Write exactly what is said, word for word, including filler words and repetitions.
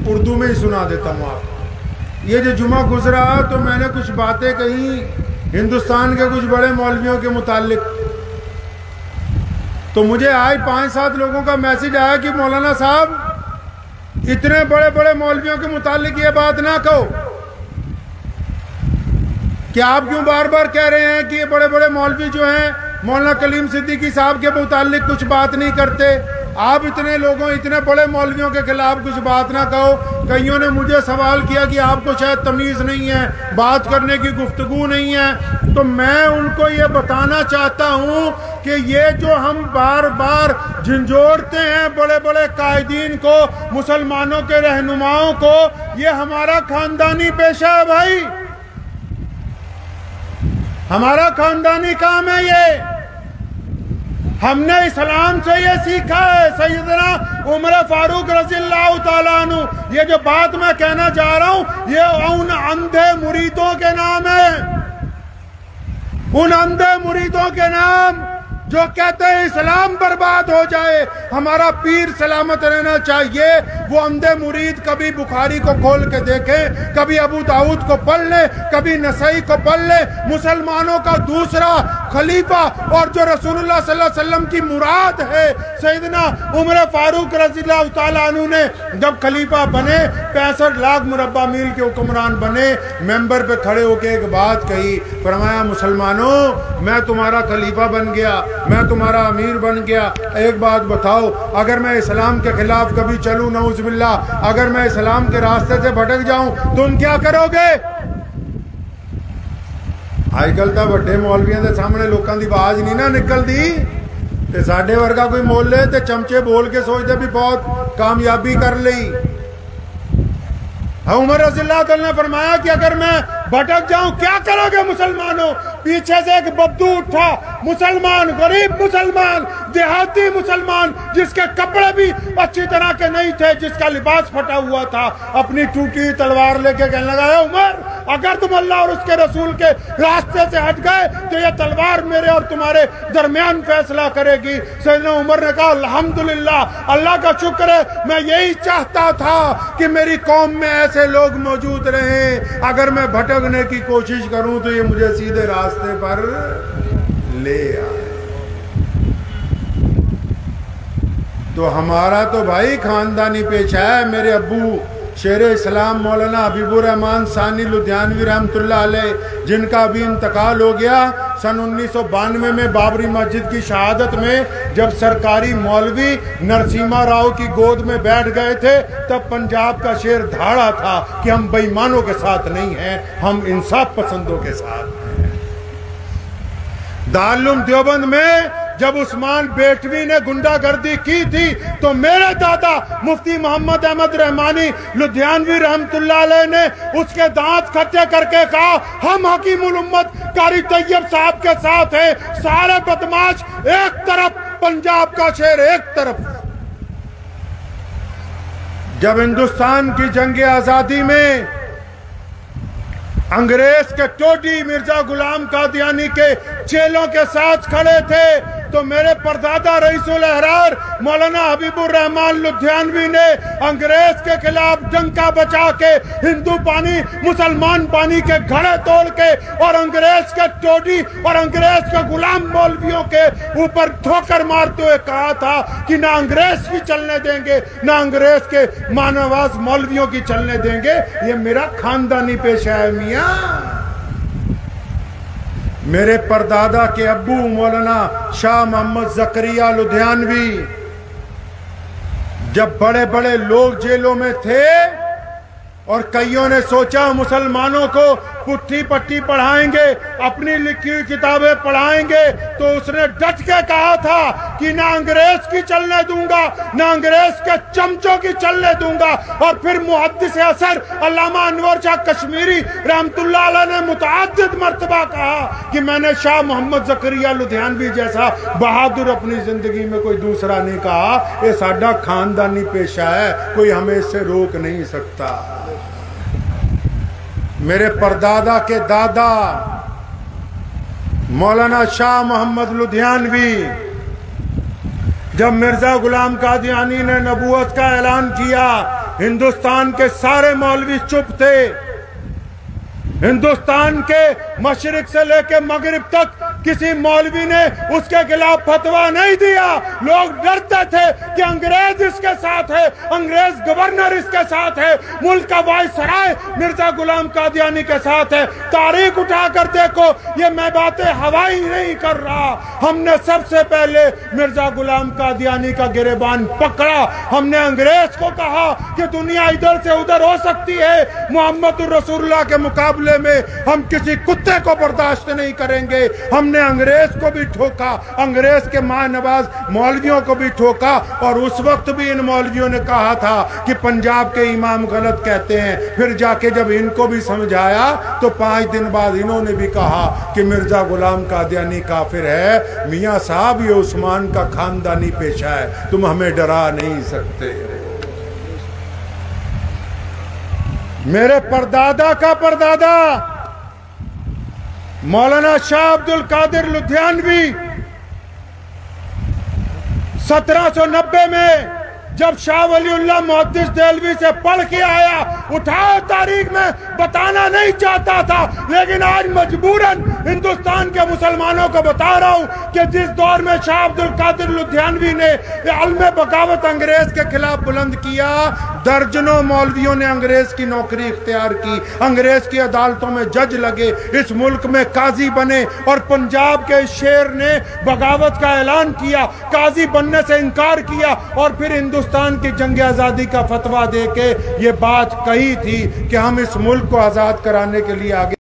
उर्दू में ही सुना देता हूँ आप। ये जो जुमा गुजरा तो मैंने कुछ बातें कही हिंदुस्तान के कुछ बड़े मौलवियों के मुतालिक, तो मुझे आज पांच सात लोगों का मैसेज आया कि मौलाना साहब इतने बड़े बड़े मौलवियों के मुतालिक ये बात ना कहो, कि आप क्यों बार बार कह रहे हैं कि ये बड़े बड़े मौलवी जो हैं मौलाना कलीम सिद्दीकी साहब के मुतालिक कुछ बात नहीं करते। आप इतने लोगों इतने बड़े मौलवियों के खिलाफ कुछ बात ना कहो। कईयों ने मुझे सवाल किया कि आपको शायद तमीज़ नहीं है, बात करने की गुफ्तगू नहीं है। तो मैं उनको ये बताना चाहता हूँ कि ये जो हम बार बार झंझोड़ते हैं बड़े बड़े कायदीन को, मुसलमानों के रहनुमाओं को, ये हमारा खानदानी पेशा है भाई, हमारा खानदानी काम है ये। हमने इस्लाम से ये सीखा है। सैयदना उमर फारूक रज़ियल्लाहु ताला अन्हु, ये जो बात मैं कहना जा रहा हूं ये उन अंधे मुरीदों के नाम है, उन अंधे मुरीदों के नाम जो कहते हैं इस्लाम बर्बाद हो जाए, हमारा पीर सलामत रहना चाहिए। वो अंधे मुरीद कभी बुखारी को खोल के देखें, कभी अबू दाऊद को पढ़ ले, कभी नसई को पढ़ ले। मुसलमानों का दूसरा खलीफा और जो रसूलुल्लाह सल्लल्लाहु अलैहि वसल्लम की मुराद है, सैयदना उमर फारूक रज़ियल्लाहु ताला अन्हु ने जब खलीफा बने, पैंसठ लाख मुरब्बा मील के हुक्मरान बने, मेंबर पे खड़े होकर एक बात कही, फरमाया मुसलमानों मैं तुम्हारा खलीफा बन गया, मैं तुम्हारा अमीर बन गया, एक बात बताओ अगर मैं इस्लाम के खिलाफ कभी चलूं, नऊज़ुबिल्लाह, अगर मैं इस्लाम के रास्ते से भटक जाऊं तुम क्या करोगे? आजकल तो बड़े मौलवियों के सामने लोगों की आवाज नहीं ना निकलती, ते साडे वर्गा कोई मोले ते चमचे बोल के सोचते भी बहुत कामयाबी कर ली। उमर रज़ियल्लाहु ताला ने फरमाया कि अगर मैं भटक जाऊं क्या करोगे मुसलमानों? पीछे से एक बद्दू उठा, मुसलमान, गरीब मुसलमान, देहाती मुसलमान, जिसके कपड़े भी अच्छी तरह के नहीं थे, जिसका लिबास फटा हुआ था, अपनी टूटी तलवार लेके कहने लगा, उमर अगर तुम अल्लाह और उसके रसूल के रास्ते से हट गए तो यह तलवार मेरे और तुम्हारे दरमियान फैसला करेगी। सैयदना उमर ने कहा अल्हम्दुलिल्लाह, अल्लाह का शुक्र है, मैं यही चाहता था कि मेरी कौम में ऐसे लोग मौजूद रहें, अगर मैं भटकने की कोशिश करूं तो ये मुझे सीधे रास्ते पर ले आए। तो हमारा तो भाई खानदानी पेशा है। मेरे अब्बू शेरे इस्लाम मौलाना हबीबुर रहमान सानी लुधियानवी रहमतुल्लाह अलैह, जिनका अभी इंतकाल हो गया सन उन्नीस सौ बानवे में बाबरी मस्जिद की शहादत में, जब सरकारी मौलवी नरसिम्हा राव की गोद में बैठ गए थे, तब पंजाब का शेर धाड़ा था कि हम बेईमानों के साथ नहीं हैं, हम इंसाफ पसंदों के साथ हैं। दारुल उलूम देवबंद में जब उस्मान बेटवी ने गुंडागर्दी की थी तो मेरे दादा मुफ्ती मोहम्मद अहमद रहमानी लुधियानवी रहमतुल्लाह अलैह ने उसके दांत खट्टे करके कहा, हम हकीमुल उम्मत कारी तैयब साहब के साथ हैं, सारे बदमाश एक तरफ, पंजाब का शेर एक तरफ। जब हिंदुस्तान की जंग आजादी में अंग्रेज के टोडी मिर्जा गुलाम कादियानी के चेलों के साथ खड़े थे, तो मेरे परदादा रईसुल अहरार मौलाना हबीबुर रहमान लुधियानवी ने अंग्रेज के खिलाफ डंका बचा के हिंदू पानी मुसलमान पानी के घड़े तोड़ के और अंग्रेज के टोडी और अंग्रेज के गुलाम मौलवियों के ऊपर ठोकर मारते हुए कहा था कि ना अंग्रेज की चलने देंगे, ना अंग्रेज के मानवास मौलवियों की चलने देंगे। ये मेरा खानदानी पेशा है मियां। मेरे परदादा के अब्बू मौलाना शाह मोहम्मद ज़करिया लुधियानवी, जब बड़े बड़े लोग जेलों में थे और कईयों ने सोचा मुसलमानों को पुट्ठी पट्टी पढ़ाएंगे, अपनी लिखी हुई किताबें पढ़ाएंगे, तो उसने डट के कहा था कि ना अंग्रेज की चलने दूंगा, ना अंग्रेज के चमचों की चलने दूंगा। और फिर मुहद्दिस असर अल्लामा अनवर शाह कश्मीरी रहमतुल्लाह अलैह ने मुतअद्दिद मर्तबा कहा कि मैंने शाह मोहम्मद ज़करिया लुधियानवी जैसा बहादुर अपनी जिंदगी में कोई दूसरा नहीं कहा। ये साडा खानदानी पेशा है, कोई हमें इससे रोक नहीं सकता। मेरे परदादा के दादा मौलाना शाह मोहम्मद लुधियानवी, जब मिर्जा गुलाम कादियानी ने नबूवत का ऐलान किया हिंदुस्तान के सारे मौलवी चुप थे। हिंदुस्तान के मशरिक से लेकर मगरिब तक किसी मौलवी ने उसके खिलाफ फतवा नहीं दिया। लोग डरते थे कि अंग्रेज इसके साथ है, अंग्रेज गवर्नर इसके साथ है, मुल्क का वायसराय मिर्जा गुलाम कादियानी के साथ है। तारीख उठाकर देखो, ये मैं बातें हवाई नहीं कर रहा। हमने सबसे पहले मिर्जा गुलाम कादियानी का गिरेबान पकड़ा। हमने अंग्रेज को कहा कि दुनिया इधर से उधर हो सकती है, मोहम्मद रसूलुल्लाह के मुकाबले में हम किसी कुत्ते को बर्दाश्त नहीं करेंगे। हमने अंग्रेज को भी ठोका, अंग्रेज के मां नवाज मौलवियों को भी ठोका। और उस वक्त भी इन मौलवियों ने कहा था कि पंजाब के इमाम गलत कहते हैं। फिर जाके जब इनको भी समझाया तो पांच दिन बाद इन्होंने भी कहा कि मिर्जा गुलाम कादियानी काफिर है। मियां साहब, ये उस्मान का खानदानी पेशा है, तुम हमें डरा नहीं सकते। मेरे परदादा का परदादा मौलाना शाह अब्दुल कादिर लुधियानवी सत्रह सौ नब्बे में जब शाह वलीउल्लाह मुहद्दिस देहलवी से पढ़ के आया, उठाओ तारीख में बताना नहीं चाहता था, लेकिन आज मजबूरन हिंदुस्तान के मुसलमानों को बता रहा हूं कि जिस दौर में शाह अब्दुल कादिर लुधियानवी ने अलमे बगावत अंग्रेज के खिलाफ बुलंद किया, दर्जनों मौलवियों ने अंग्रेज की नौकरी इख्तियार की, अंग्रेज की अदालतों में जज लगे, इस मुल्क में काजी बने। और पंजाब के शेर ने बगावत का ऐलान किया, काजी बनने से इनकार किया और फिर हिंदुस्तान की जंग आजादी का फतवा देके ये बात कही थी कि हम इस मुल्क को आजाद कराने के लिए आगे